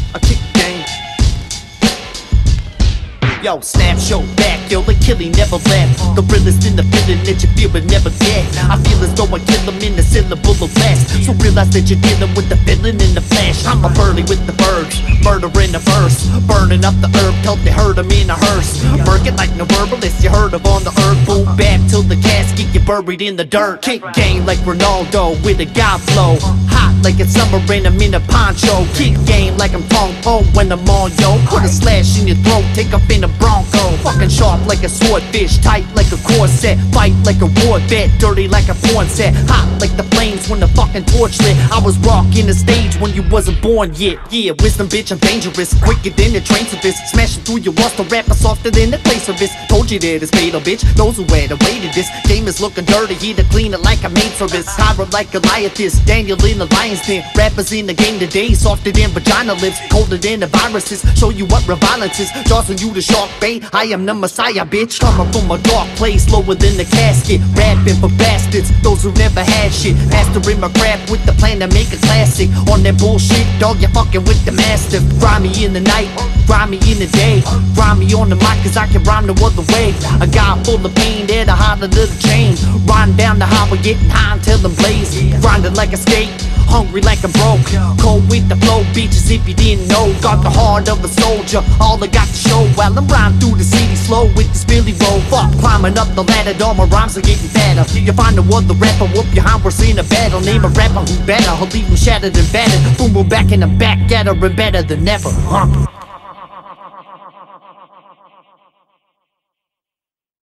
I kick game. Yo, snap, show back, yo, the killing never left. The realest in the feeling that you feel but never get. I feel as though I kill them in a syllable of less. So realize that you're dealing with the feeling in the flesh. I'm a burly with the birds, murder in the verse. Burning up the herb till they heard them in a hearse. Working like no herbalist you heard of on the earth. Boom bap till the casket get buried in the dirt. Kick game like Ronaldo with a god flow. Hot like it's summer and I'm in a poncho. Kick game like I'm Tong Po when I'm on yo. Put a slash in your throat, take up in a Bronco. Fucking sharp like a swordfish, tight like a corset. Fight like a war vet, dirty like a porn set. Hot like the flames when the fucking torch lit. I was rocking the stage when you wasn't born yet. Yeah, wisdom bitch, I'm dangerous, quicker than the train service. Smashing through your walls, the rapper softer than the clay service. Told you that it's fatal, bitch, those who had awaited this. Game is looking dirty, here to clean it like I made service. Higher like Goliath, Daniel in the lion's den. Rappers in the game today, softer than vagina lips, colder than the viruses. Show you what violence is, jaws on you to shark bait. I am the messiah, bitch, coming from a dark place, lower than the casket. Rapping for bastards, those who never had shit. Mastering my craft with the plan to make a classic. On that bullshit, dog, you're fucking with the master. Grimy in the night, grimy in the day. Grimy on the mic, cause I can rhyme no other way. A guy full of pain, there to hide under the chain. Riding down the highway, getting high until I'm blazing. Grinding like a skate, hungry like I'm broke. Cold with the flow, bitches, if you didn't know. Got the heart of a soldier, all I got to show. While I'm riding through the city slow with this Billy roll. Fuck, climbing up the ladder, all my rhymes are getting fatter. You find no other rapper, whoop your hind, we're seeing a battle. Name a rapper who better, he'll leave him shattered and battered. Boom, boom, back and I'm back at her and better than ever.